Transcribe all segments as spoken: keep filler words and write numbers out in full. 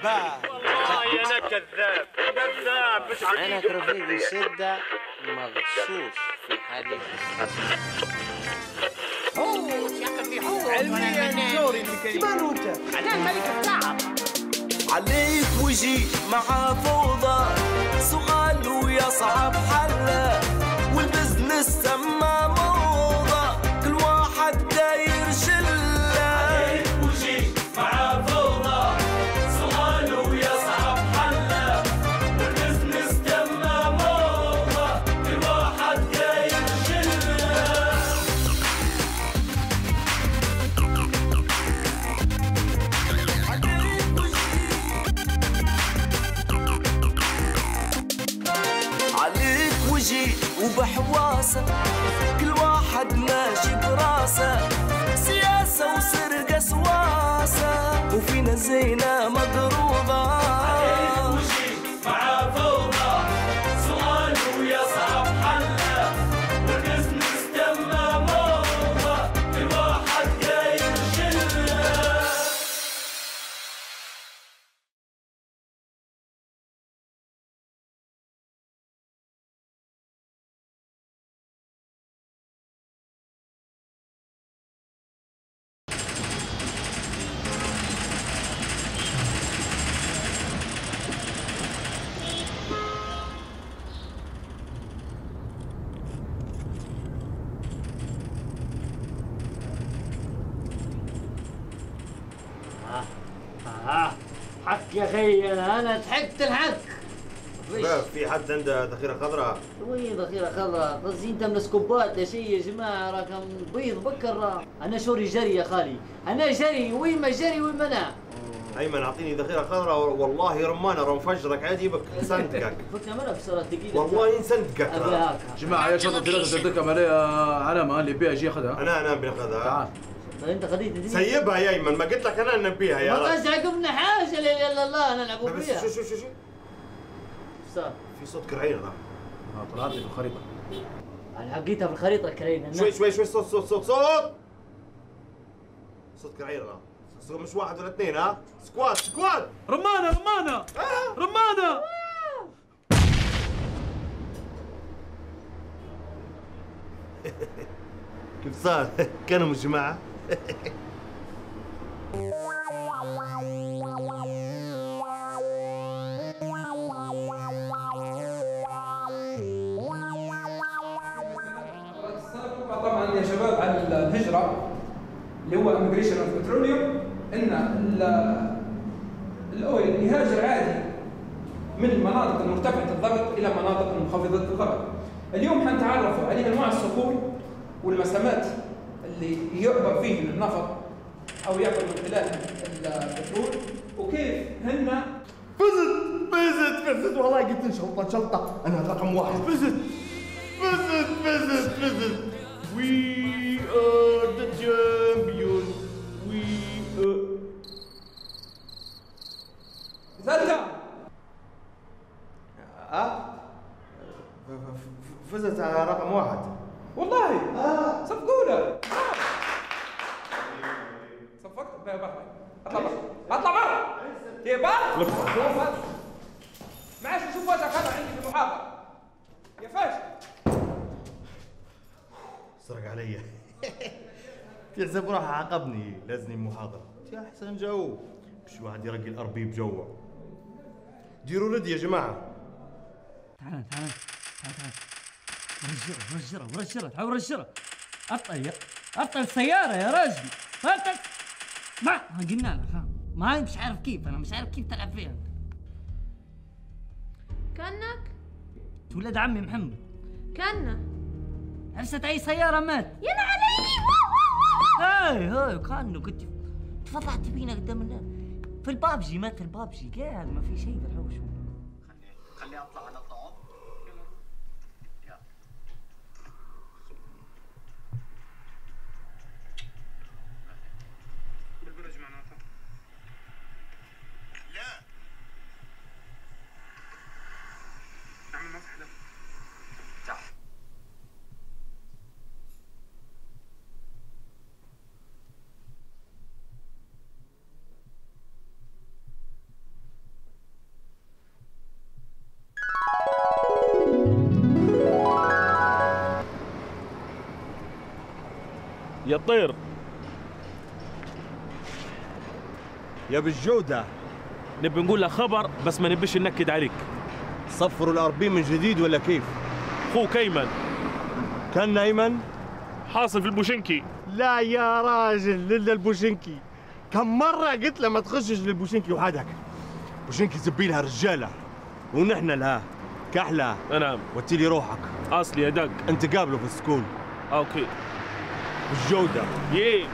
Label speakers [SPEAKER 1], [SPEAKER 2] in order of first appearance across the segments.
[SPEAKER 1] كذاب
[SPEAKER 2] والله انا كذاب كذاب مش عارف.
[SPEAKER 3] عينك رفيقي شدة مغصوص في حديث
[SPEAKER 4] حوت يا اخي في حوت.
[SPEAKER 1] علميا شوري الميكانيكي
[SPEAKER 4] انا الملك الصعب.
[SPEAKER 5] عليك وجي مع فوضى سؤال ويصعب حله والبزنس سما موضة كل واحد داير شله. عليك وجي مع فوضى سؤال ويصعب حله والبزنس سما موضة كل واحد داير شله. عليك وجي وبحواسه كل واحد ماشي براسه سياسة وسرقة سواسة وفينا زينة مقروضة. عليك وجي مع فوضى سؤال ويصعب حله والبزنس تمه موضة كل واحد داير شله.
[SPEAKER 6] آه حق يا خي انا انا ضحكت الحق.
[SPEAKER 2] شباب في حد عنده ذخيره خضراء؟
[SPEAKER 6] وين ذخيره خضراء؟ قصدي انت من سكوبات يا شيء يا جماعه راكم بيض بكر راه. انا شوري جري يا خالي انا جري وين ما جري وين ما انا.
[SPEAKER 2] ايمن اعطيني ذخيره خضراء والله رمانه رم فجرك عادي بك نصندقك.
[SPEAKER 6] فكنا مالها بسرعه دقيقه
[SPEAKER 2] والله نصندقك.
[SPEAKER 6] هاك
[SPEAKER 7] جماعة يا شرطة ثلاثة تدكم عليها علامة اللي بيها يجي ياخذها.
[SPEAKER 2] انا انا بناخذها.
[SPEAKER 7] تعال.
[SPEAKER 6] طيب انت خديت
[SPEAKER 2] سيبها يا ايمن ما قلت لك انا ننبيها يا
[SPEAKER 6] ما
[SPEAKER 2] رجل.
[SPEAKER 6] تزعقبنا حاجه لا اله الا الله نلعبوا
[SPEAKER 2] بس
[SPEAKER 6] فيها.
[SPEAKER 2] شو شو شو شو
[SPEAKER 6] صار
[SPEAKER 2] في صوت كرعين راه.
[SPEAKER 7] اه طلعت لي في الخريطة.
[SPEAKER 6] انا حقيتها في الخريطه كرينا.
[SPEAKER 2] شوي شوي شوي صوت صوت صوت صوت صوت كرعين راه. صوت مش واحد ولا اثنين ها. سكواد سكواد.
[SPEAKER 7] رمانة رمانة
[SPEAKER 2] آه.
[SPEAKER 7] رمانة.
[SPEAKER 2] كيف صار؟ كانوا من الجماعة؟
[SPEAKER 8] طبعا يا شباب على الهجرة اللي هو اميجريشن اوف بتروليوم ان الاويل يهاجر عادي من المناطق المرتفعة الضغط الى مناطق منخفضة الضغط. اليوم حنتعرفوا على انواع الصخور والمسامات اللي يعبر فيه النفط او يعبر من خلالها البترول وكيف هن.
[SPEAKER 2] فزت فزت فزت والله قلت نشلطة نشلطة أنا رقم واحد. فزت فزت فزت فزت. We are the champion. We are.
[SPEAKER 8] زلة
[SPEAKER 2] أه؟ فزت على رقم واحد.
[SPEAKER 8] والله
[SPEAKER 2] آه.
[SPEAKER 8] صفقوا له. صفقت بقى بقى. اطلع برا اطلع برا يا برا. ما عادش نشوف وجهك هذا عندي في المحاضرة يا فاشل.
[SPEAKER 2] سرق علي. يحسب روحه عاقبني لازني محاضرة. يا أحسن جو مش واحد يرقي الأربي بجوع. ديروا ردي يا جماعة.
[SPEAKER 6] تعال تعال تعال تعال ورجرة ورجرة ورجرة تعال ورجرة. أبطل أبطل السيارة يا راجل. أبطل ما قلنا لك ها ما مش عارف كيف أنا مش عارف كيف تلعب فيها.
[SPEAKER 9] كأنك
[SPEAKER 6] ولد عمي محمد
[SPEAKER 9] كأنه
[SPEAKER 6] عفست أي سيارة مات.
[SPEAKER 9] يلا علي.
[SPEAKER 6] هاي هاي كأنه كنت تفضعت بينا قدام الناس في البابجي. مات في البابجي قاعد ما في شيء في الحوش.
[SPEAKER 1] خليني اطلع على الطعام. يلا بالبرج معناتها. لا نعمل مسح ده. تعال
[SPEAKER 10] يا طير
[SPEAKER 2] يا بالجودة.
[SPEAKER 10] نبي نقول لك خبر بس ما نبيش ننكد عليك.
[SPEAKER 2] صفروا الأربين من جديد ولا كيف؟
[SPEAKER 10] اخوك ايمن.
[SPEAKER 2] كان ايمن؟
[SPEAKER 10] حاصل في البوشنكي.
[SPEAKER 2] لا يا راجل الا البوشنكي. كم مرة قلت له ما تخشش للبوشنكي وحدك. بوشنكي زبيلها رجالة ونحن لها كحلة.
[SPEAKER 10] نعم.
[SPEAKER 2] وتيلي روحك.
[SPEAKER 10] اصلي يا دق.
[SPEAKER 2] انت قابله في السكول.
[SPEAKER 10] اوكي.
[SPEAKER 2] بالجودة.
[SPEAKER 10] يي.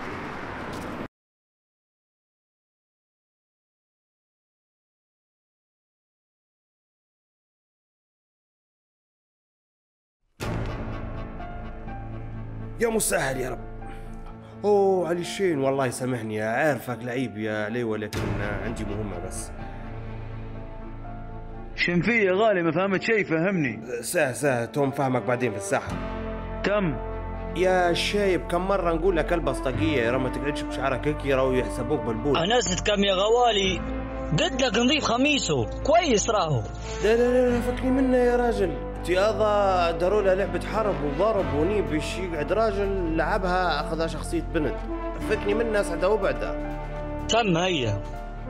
[SPEAKER 2] يا مسهل يا رب. اوه علي الشين والله يسامحني، عارفك لعيب يا علي ولكن عندي مهمة بس.
[SPEAKER 11] شن في يا غالي ما فهمت شيء فهمني.
[SPEAKER 2] ساه ساه توم فهمك بعدين في الساحة.
[SPEAKER 11] كم؟
[SPEAKER 2] يا شايب كم مرة نقول لك البس طاقية يا رب ما تقعدش بشعرك هيك يراو يحسبوك بالبول.
[SPEAKER 11] أنست كم يا غوالي؟ قلت لك نضيف خميسه كويس راهو.
[SPEAKER 2] لا لا لا فكني منه يا راجل. تياضا داروا لها لعبة حرب وضرب ونيب باش يقعد راجل لعبها اخذها شخصية بنت. فكني منها سعدها وبعدها.
[SPEAKER 11] تم هيا.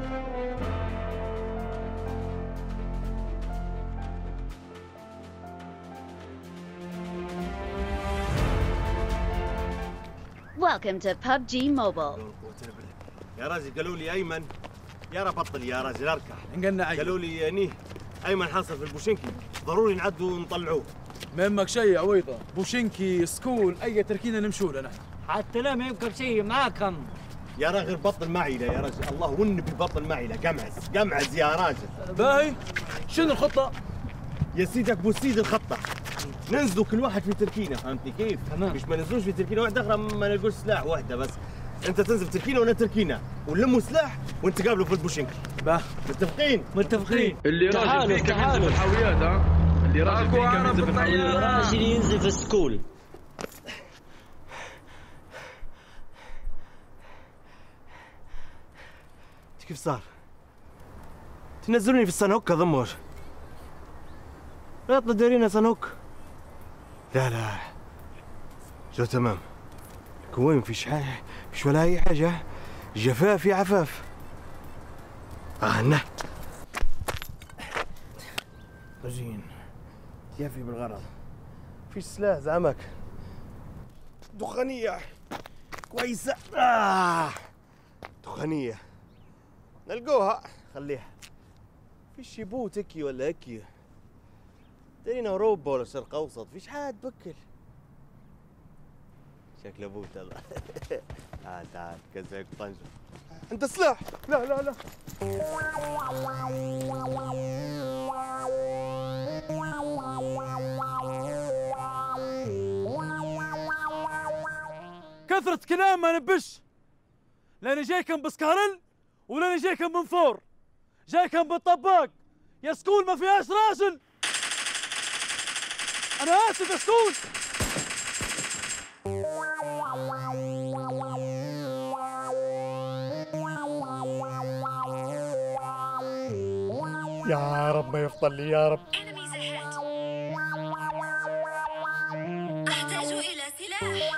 [SPEAKER 12] Welcome to P U B G Mobile.
[SPEAKER 2] يا راجل قالوا لي ايمن يا رب بطل يا راجل اركح.
[SPEAKER 7] انقلنا عيب.
[SPEAKER 2] قالوا لي يعني ايمن حاصل في البوشنكي ضروري نعدوا ونطلعوه.
[SPEAKER 7] ما يهمك شيء يا عويطه، بوشنكي سكول اي تركينه نمشوا له نحن.
[SPEAKER 6] حتى لا ما يمكن شيء معاكم.
[SPEAKER 2] يا راجل بطل معي له يا راجل، الله والنبي بطل معي له. قمعز قمعز يا راجل.
[SPEAKER 7] باهي شنو الخطه؟
[SPEAKER 2] يا سيدك بو سيد الخطه ننزلوا كل واحد في تركينه، فهمتني كيف؟ تمام. مش ما ننزلوش في تركينه واحده اخرى ما نلقوش سلاح واحده بس. انت تنزل في تركينه وانا تركينه ونلموا سلاح ونتقابلوا في البوشنكي.
[SPEAKER 7] باه
[SPEAKER 2] متفقين؟
[SPEAKER 6] متفقين.
[SPEAKER 11] اللي راجل فيه كم ينزل في الحاويات ها؟ اللي راجل فيه كم ينزل في الحاويات؟ اللي راجل ينزل في السكول.
[SPEAKER 2] كيف صار؟ تنزلوني في الصنهوك ضمور. لا تديرينا صنهوك. لا لا جو تمام. كوين فيش حاجة فيش ولا أي حاجة. جفاف يا عفاف. آه نه رجين يافي بالغرض. فيش سلاح زعمك. دخانية كويسة. آه دخانية نلقوها خليها. فيش يبوت هكي ولا هكي. دينا اوروبا ولا شرق اوسط فيش حد بكل. شكله بوت الله. تعال تعال كزاك طنجة. انت سلاح. لا لا لا
[SPEAKER 7] كثرة كلام ما نبش. لاني جايكم بسكارل ولاني جايكم من فور. جايكم بالطباق. يا سكول ما فيهاش راجل. انا اسف يا سكول.
[SPEAKER 2] يا رب ما يفضل لي يا رب.
[SPEAKER 12] أحتاج إلى سلاح.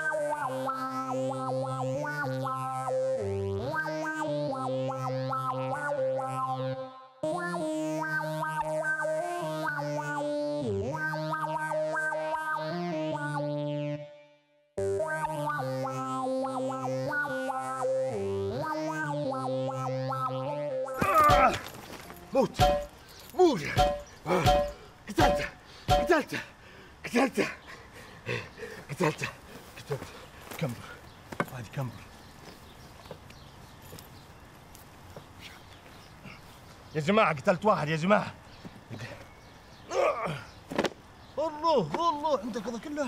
[SPEAKER 2] موت موت. قتلته قتلته قتلته قتلته قتلته. كمبر هذه كمبر. يا جماعة قتلت واحد يا جماعة. الله الله عندك هذا كله.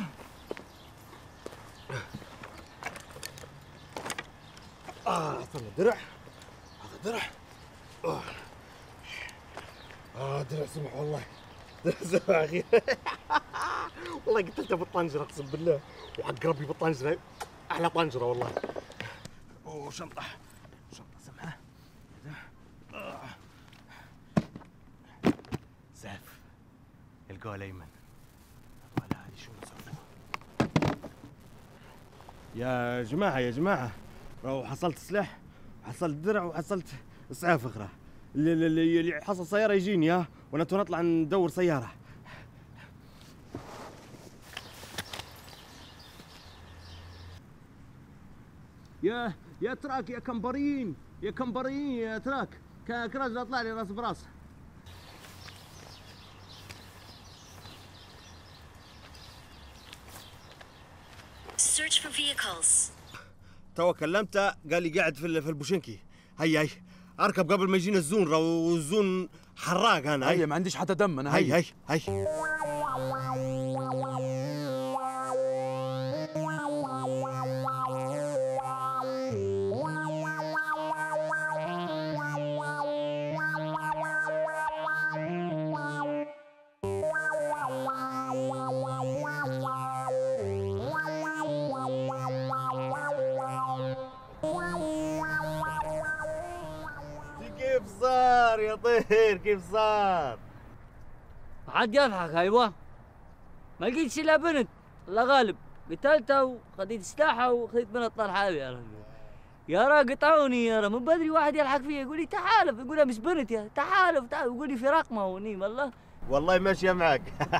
[SPEAKER 2] اه اعطنا درع. هذا درع. آه. اه درع سمح والله. درع سمح اخي. والله قتلته بالطنجرة اقسم بالله. وحق ربي بالطنجرة احلى طنجرة والله. اوه شنطة شنطة سمحة. آه. سيف القول ايمن. ولا هذه شو نسوي؟ يا جماعة يا جماعة راهو حصلت سلاح وحصلت درع وحصلت اسعاف اخرى. اللي, اللي, اللي حصل سيارة يجيني ها وانا تو نطلع ندور سيارة. يا يا تراك يا كمبرين يا كمبرين يا تراك كراجل اطلع لي راس براس.
[SPEAKER 12] Search for vehicles.
[SPEAKER 2] توا كلمته قال لي قاعد في في البوشنكي. هيا هي اركب قبل ما يجينا الزون، راهو الزون حراق انا.
[SPEAKER 7] هيا ما عنديش حتى دم انا.
[SPEAKER 2] هيا هيا هيا كيف صار يا طير كيف صار؟
[SPEAKER 6] عاد يضحك ايوه. ما لقيتش الا بنت الله غالب، قتلتها وخذيت سلاحها وخذيت بنت طلحه يا رجل. يا را قطعوني يا را من بدري. واحد يلحق فيا يقول لي تحالف، يقول لها مش بنت يا تحالف تعال، يقول لي في رقمه ونيم والله.
[SPEAKER 2] والله ماشيه معك.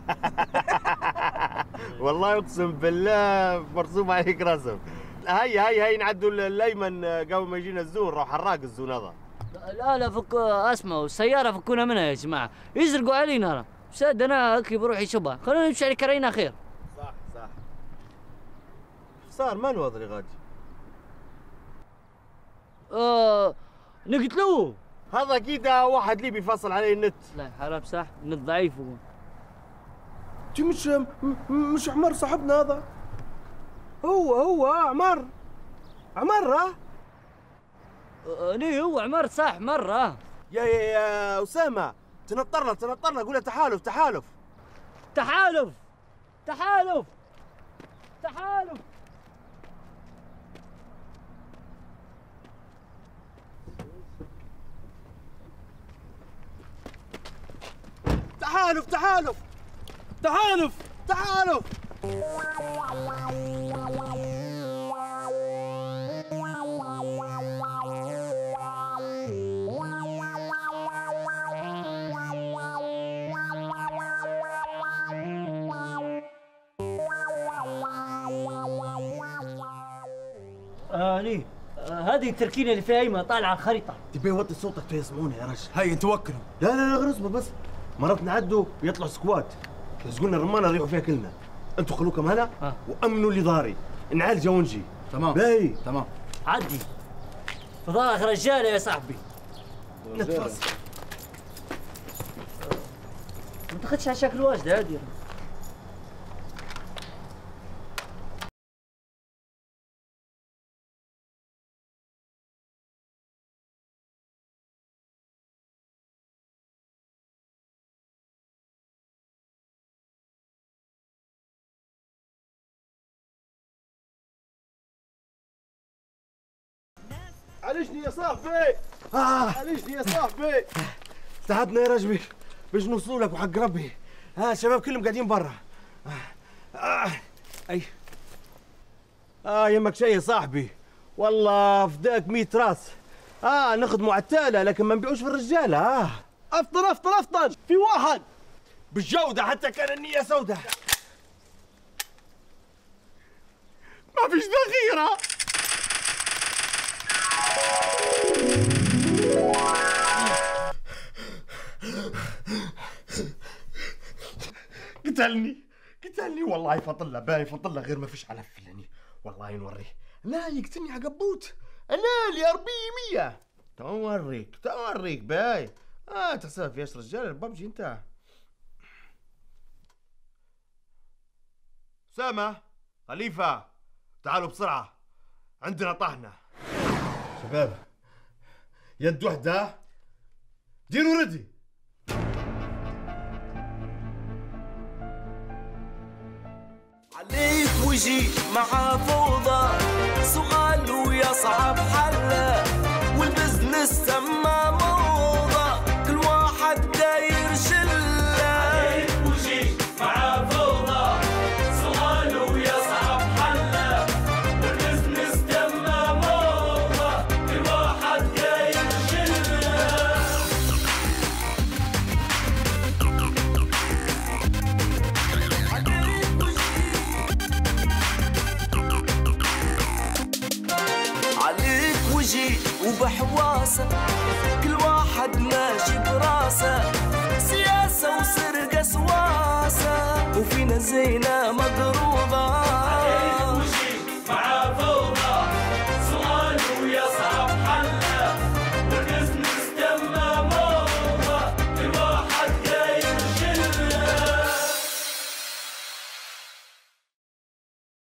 [SPEAKER 2] والله اقسم بالله مرسوم عليك رسم. هيا هيا هيا نعدوا الايمن قبل ما يجينا الزون، راح حراق الزون هذا.
[SPEAKER 6] لا لا فك اسمعوا السياره فكونا منها يا جماعه، يزرقوا علينا را ساد انا هكي بروح يشبها، خلونا نمشي على كرينا خير.
[SPEAKER 2] صح صح. صار ما الوضع غادي؟
[SPEAKER 6] آه نقتلوه.
[SPEAKER 2] هذا اكيد واحد ليبي فاصل عليه النت.
[SPEAKER 6] لا حرام صح النت ضعيف هو.
[SPEAKER 2] انت مش مش عمر صاحبنا هذا؟ هو هو عمر عمر ها؟
[SPEAKER 6] ليه هو عمر صح مرة.
[SPEAKER 2] يا يا يا أسامة تنطرنا تنطرنا قول تحالف تحالف
[SPEAKER 6] تحالف تحالف تحالف.
[SPEAKER 2] تحالف تحالف تحالف تحالف.
[SPEAKER 6] اني آه هذه التركينه اللي فيها ايمن طالعه على الخريطه.
[SPEAKER 2] تبي وطي صوتك فيسمعونا يا رجل.
[SPEAKER 7] هيا توكلوا.
[SPEAKER 2] لا لا لا غير اصبر بس. مرات نعدوا ويطلعوا سكوات يلزقونا الرمانه نريحوا فيها كلنا. انتوا خلوكم هنا
[SPEAKER 6] آه.
[SPEAKER 2] وامنوا لي ضاري نعالجه ونجي.
[SPEAKER 7] تمام
[SPEAKER 2] باهي
[SPEAKER 7] تمام.
[SPEAKER 6] عدي فضلك رجاله يا صاحبي.
[SPEAKER 2] نتفصل.
[SPEAKER 6] ما تاخذش على شكل واجده هذه.
[SPEAKER 2] عالجني يا صاحبي. آه. عالجني يا صاحبي. تعبنا يا رجبي باش نوصلوا لك وحق ربي. ها الشباب كلهم قاعدين برا. آه. آه. اي اه يمك شيء يا صاحبي والله فداك مية راس. اه نخدموا عتاله لكن ما نبيعوش في الرجاله. اه افطر افطر افطر في واحد بالجوده حتى كان النيه سوداء. ما فيش ذخيره. قتلني قتلني والله فطله باي فطله غير ما فيش علف فلاني والله نوريه. لا يقتلني عقبوت انا لي أربعمية. توريك توريك باي. اه تحسب فياش رجال الببجي انت. أسامة خليفة تعالوا بسرعة عندنا طحنة. شباب يد وحدة ديروا ردي.
[SPEAKER 5] عليك وجي مع فوضى سؤال ويصعب حله والبزنس سما موضة كل واحد داير شله. عليك وجي مع فوضى سؤال ويصعب حله والبزنس عليك وجي وبحواسه كل واحد ماشي براسه سياسة وسرقة سواسة وفينا زينة مقروسة